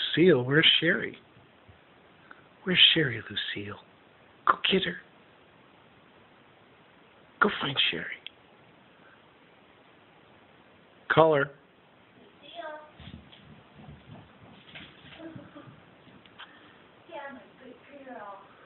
Lucille, where's Sherry? Where's Sherry, Lucille? Go get her. Go find Sherry. Call her. Yeah, my good girl.